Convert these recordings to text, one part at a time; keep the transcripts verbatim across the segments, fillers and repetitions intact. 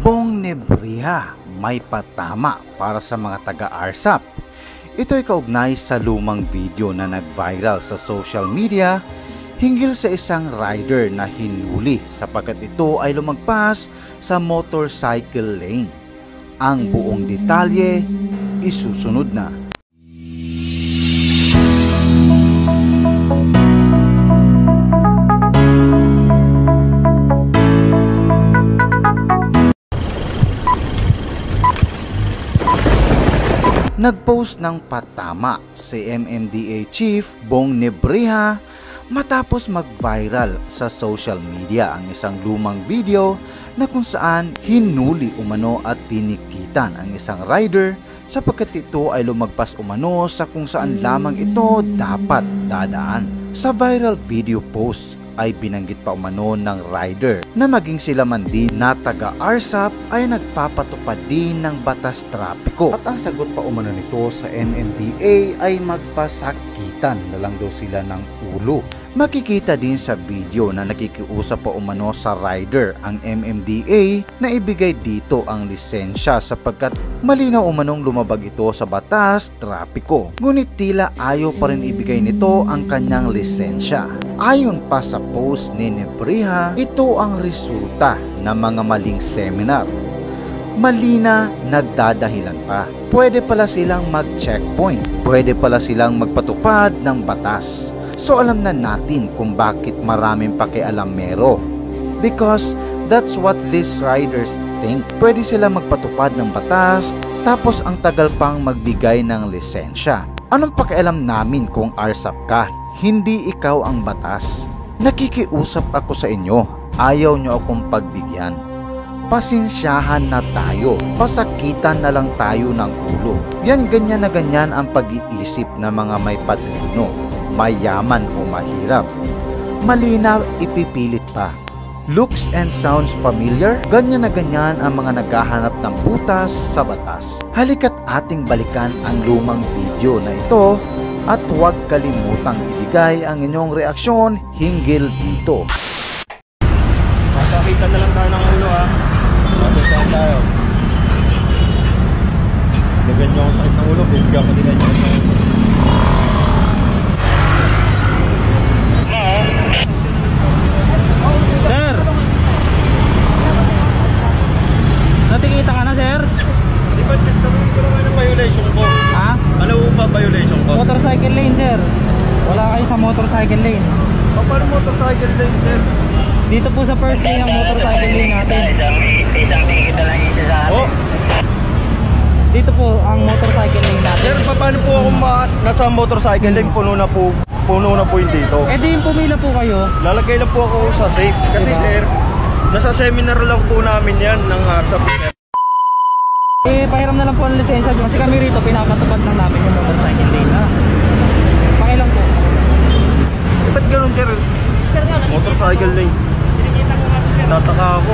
Bong Nebrija, may patama para sa mga taga-Rsap. Ito ay kaugnay sa lumang video na nag-viral sa social media hinggil sa isang rider na hinuli sapagkat ito ay lumagpas sa motorcycle lane. Ang buong detalye isusunod na. Nagpost ng patama si M M D A Chief Bong Nebrija matapos mag-viral sa social media ang isang lumang video na kung saan hinuli umano at tinikitan ang isang rider sapagkat ito ay lumagpas umano sa kung saan lamang ito dapat dadaan. Sa viral video post ay binanggit pa umano ng rider na maging sila man din na taga-Rsap ay nagpapatupad din ng batas trapiko. At ang sagot pa umano nito sa M M D A ay magpasakitan na lang daw sila ng ulo. Makikita din sa video na nakikiusap pa umano sa rider ang M M D A na ibigay dito ang lisensya sapagkat malinaw umanong lumabag ito sa batas trapiko. Ngunit tila ayaw pa rin ibigay nito ang kanyang lisensya. Ayon pa sa post ni Nebrija, ito ang resulta ng mga maling seminar. Mali na nagdadahilan pa. Pwede pala silang mag-checkpoint. Pwede pala silang magpatupad ng batas. So alam na natin kung bakit maraming pakialamero. Because that's what these riders think. Pwede sila magpatupad ng batas, tapos ang tagal pang magbigay ng lisensya. Anong pakialam namin kung Rsap ka? Hindi ikaw ang batas. Nakikiusap ako sa inyo. Ayaw nyo akong pagbigyan. Pasensyahan na tayo. Pasakitan na lang tayo ng ulo. Yan ganyan na ganyan ang pag-iisip ng mga may padrino. Mayaman o mahirap. Malinaw ipipilit pa. Looks and sounds familiar? Ganyan na ganyan ang mga naghahanap ng butas sa batas. Halika't ating balikan ang lumang video na ito at huwag kalimutang ibigay ang inyong reaksyon hinggil dito. Masakita na lang tayo ng ulo ha. Masakita tayo. Lagyan nyo ang sakit ng ulo, bibigyan ko din ang sakit ng ulo. Sir! Natikita ka na, sir? Di ba check naman ko naman ang violation ko? Ha? Ano ba violation ko? Motorcycle lane, sir. Wala kayo sa motorcycle lane. O, paano motorcycle lane, sir? Dito po sa first lane ang motorcycle lane natin. Oh. Dito po ang motorcycle lane natin. Sir, paano po ako ma nasa motorcycle lane? Puno na po. Puno na po yung dito. Eh di yung pumila po kayo. Lalagay lang po ako sa safe. Kasi diba? Sir, nasa seminar lang po namin yan ng Rsap. Eh, pahiram na lang po ang lisensya kasi kami rito pinapatupad lang namin yung motorcycle lane ha. Pakilang po. Eh, ba't ganun, sir? Sir nga, motorcycle lane. Tataka ako.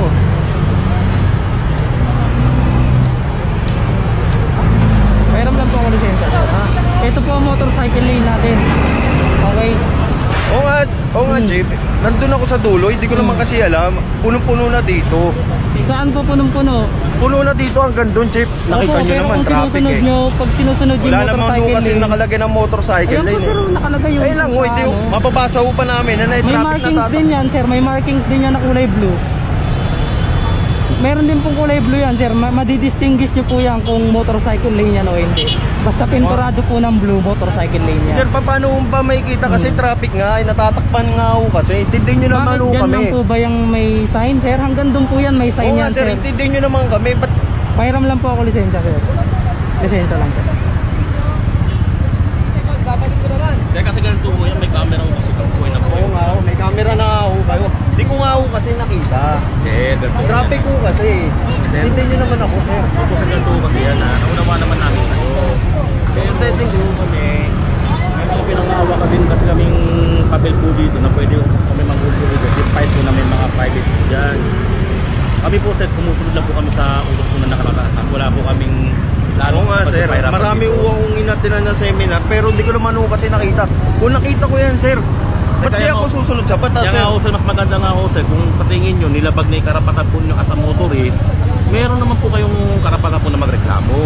pahiram lang po ang lisensya ha. Ito po ang motorcycle lane natin. Okay. Oo nga, oo nga, hmm. Jeep. Nandun ako sa dulo, hindi ko hmm. naman kasi alam. Punong-puno na dito. Saan po punong-puno? Puno na dito hanggang doon, Jeep. Nakita nyo naman, traffic eh. Nyo, pag sinusunod yung wala motorcycle naman doon kasi nakalagay ng motorcycle lane. Ayan po, sir, nakalagay yung... Ayun lang, oh, hindi, ano? Mapabasa ho pa namin. Ano, may markings din yan, sir. May markings din yan na kulay blue. Meron din pong kulay blue yan, sir. Madidistinguish nyo po yan kung motorcycle lane yan o hindi. Basta pinturado po ng blue motorcycle lane yan. Sir, paano ba makikita kasi hmm. traffic nga, ay natatakpan nga ho kasi. Intindihin nyo naman ho kami. Bakit dyan lang po ba yung may sign, sir? Hanggang doon po yan, may sign oo, yan, sir. sir. Intindihin nyo naman kami. Ba't... pahiram lang po ako lisensya, sir. Lisensya lang, sir. Babalik ko naman. Sir, kasi ganito po yan, may camera ho kasi kapuhin na po. Oo nga ho, may camera na ho kayo. Hindi ko nga ho kasi nakita. Eh, traffic ho kasi. Intindihin nyo naman ako, sir. Ito kasi ganito kasi yan ha. Naunawa naman namin kayo. Kaya intindihin nyo kami. May mga pinangawa ka din kasi kaming papel po dito na pwede kami manghulog dito. Despite po na may mga private dyan. Kami po, sir, kumusunod lang po kami sa utos po na nakalatasan. Wala po kaming lalo nga, sir. Marami po akong inatinan na seminar pero hindi ko naman po kasi nakita. Kung nakita ko yan, sir, ba't kaya ako susunod sa batas, sir? Kaya nga, sir, mas maganda nga ako, sir, kung sa tingin nyo, nilabag na yung karapatan po nyo as a motorist, meron naman po kayong karapatan po na magreklamo.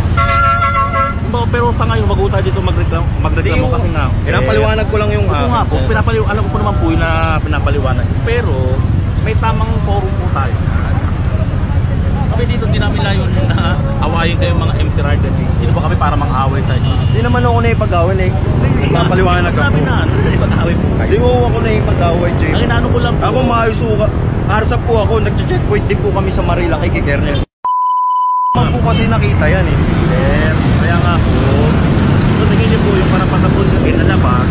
Pero sa ngayon, wag tayo dito magreklamo, magreklamo kasi nga. Pinapaliwanag ko lang yung ako nga po, pinapaliw alam ko po naman po yun na pinapaliwanag. Pero may tamang forum po tayo. Kami dito din namin layon na awayin kayo mga M C Rider. Hindi ba kami para mang-away sa inyo? Hindi naman ako na ipag-away eh. Pinapaliwanag ako. Sabi na, ipag-away po kayo. Hindi mo ako na ipag-away, Jay. Ang inaano ko lang po. Ako maayos ko. Rsap po ako, nag-checkpoint din po kami sa Marilaki kay Kernel. Ako po kasi nakita yan eh. Sir, kaya nga po. So tingin niyo po yung karapatan po sa kinalabas.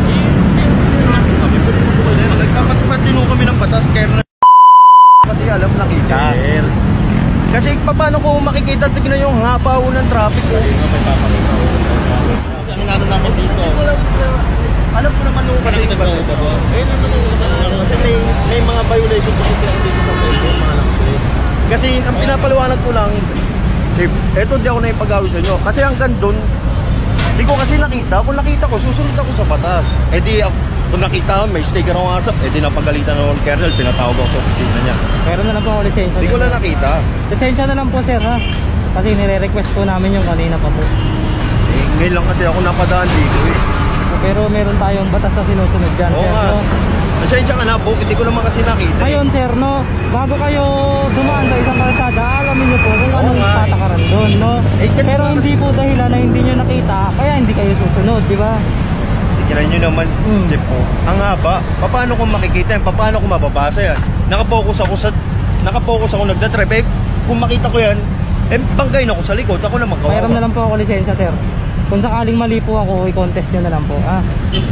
Nagkapatpat din kami ng batas, Kernel. Kasi alam nakita. Sir. Kasi paano ko makikita, tignan yung haba ng traffic ko. Ang inaano namin dito. Alam ko naman nung kasi Nakita ko ba po? Eh, kasi may, may mga violation po sila dito sa mga mga kasi ang pinapaliwanag ko lang, Chief, eto di ako na ipag-away sa inyo. Kasi hanggang doon, di ko kasi nakita. Kung nakita ko, susunod ako sa batas. Eh di, kung nakita may sticker ng Rsap, eh di napagalitan ng Kernel, pinatawag ako sa opisina niya. Pero na lang po ako lisensya. Di ko lang nakita. Lisensya na lang po sir ha. Kasi nire-request po namin yung kanina pa po. Eh, ngayon lang kasi ako napadaan dito eh. Pero meron tayong batas na sinusunod dyan. Oo sir, nga. no? Pasensya ka na po, hindi ko naman kasi nakita. Ngayon sir, no, bago kayo dumaan sa isang kalsada, alamin nyo po kung anong nga, eh. patakaran doon, no? Eh, Pero hindi po dahilan na hindi nyo nakita, kaya hindi kayo susunod, di ba? Tignan nyo naman, Hmm. Jeff po. Ang haba, paano ko makikita yan? Paano ko mababasa yan? Nakapokus ako sa, nakapokus ako nagdadrive. Eh, kung makita ko yan, eh, banggayin ako sa likod, ako na magkawawa. Mayroon na lang po ako lisensya sir. Kung sakaling mali po ako, i-contest nyo na lang po, ah.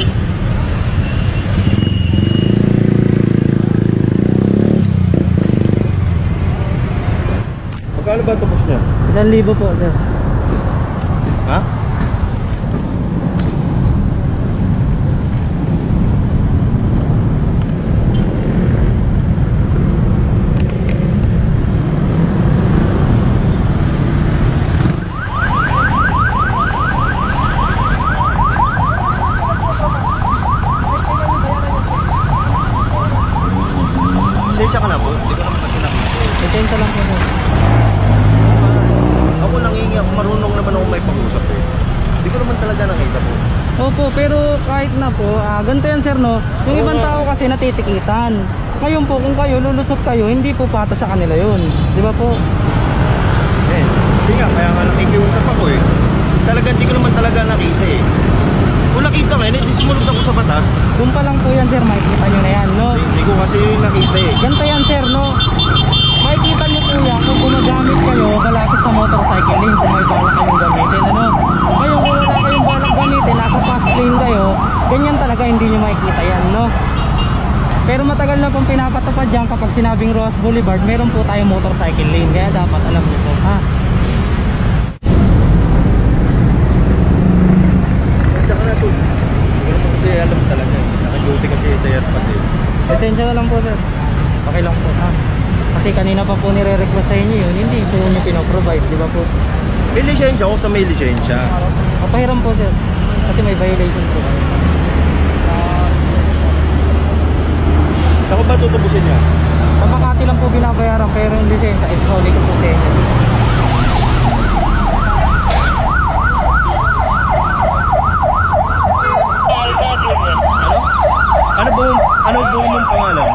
Magkano ba tapos niya? Isang libo po sir. Ha? Lisensya ka na po? Hindi ko naman kasi nakita. Lisensya lang po sir. Ako nangingi ako, marunong naman ako may pag-usap eh. Hindi ko naman talaga nakita po. Opo, pero kahit na po, ah, ganito yan sir no. Yung Oo ibang nga. tao kasi natitikitan. Ngayon po, kung kayo lulusot kayo, hindi po patas sa kanila yun. Di ba po? Eh, hindi nga, kaya nga nakikiusap ako eh. Talaga, hindi ko naman talaga nakita eh. Kung nakita ka, hindi sumunod ako sa batas. Doon pa lang po yan sir, makikita nyo na yan no. Hindi ko kasi nakita eh. Ganito yan sir no. Makikita nyo po yan kung gumagamit kayo kalapit sa motorcycle lane kung may balak kayong gamitin ano. Ngayon kung wala kayong balak gamitin, nasa fast lane kayo, ganyan talaga hindi nyo makikita yan no. Pero matagal na pong pinapatupad dyan kapag sinabing Roas Boulevard, meron po tayong motorcycle lane, kaya dapat alam nyo po ha. Tsaka na to. Hindi ko naman kasi alam talaga eh. Naka-duty kasi sa Rsap eh. Lisensya na lang po sir. Okay lang po ha. Kasi kanina pa po nire-request sa inyo yun, hindi po nyo pinoprovide, di ba po? May lisensya ako sa may lisensya. Papahiram po sir. Kasi may violation po. Saan ko ba tutubusin niya? Sa Makati lang po binabayaran pero yung lisensya is only ko po sa inyo. Ano? Ano ba ano ba mong pangalan?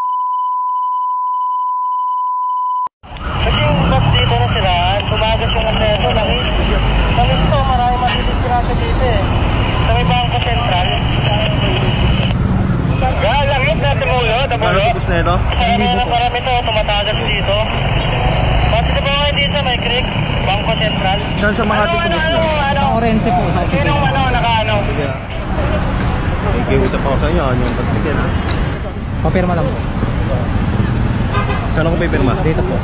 Kasi yung bus dito na sila, tumagas yung aseso, langit. Langit to, marami matitipirasa dito eh. Sa may Bangko Sentral. Ga, langit na tumulo, Ano tumulo. tubos na ito? Kaya na marami to, tumatagas dito. Pati sa mga dito, may creek, Bangko Sentral. Saan sa Makati Ano, tubos ano, na? ano, ano? Sa Orense po. Sa Sinong ano, nakaano? Sige. Nakikiusap ako sa inyo, ano yung pagbigyan ha? Papirma lang po. Saan ako pipirma? Dito po.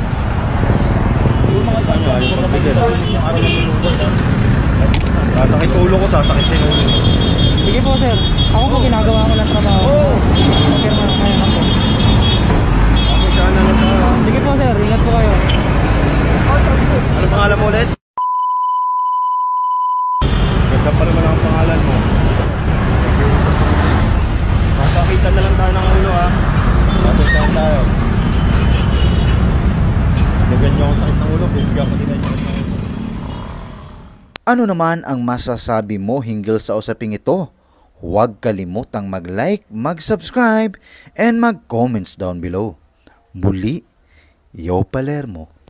Ano, yung pagbigyan ha? Sasakit ulo ko, sasakit din ulo. Sige po sir. Ako po ginagawa ko ng trabaho. Oo. Papirma lang kayo na po. Okay, saan na lang sa... Sige po sir, ingat po kayo. Ano pangalan mo ulit? Ganda pa naman ang pangalan mo. Masakita na lang tayo ng ulo ha. Tapos saan tayo? Lagyan nyo ako sakit ng ulo, bibigyan ko din na sakit ng ulo. Ano naman ang masasabi mo hinggil sa usaping ito? Huwag kalimutang mag-like, mag-subscribe, and mag-comments down below. Muli, Yo Palermo.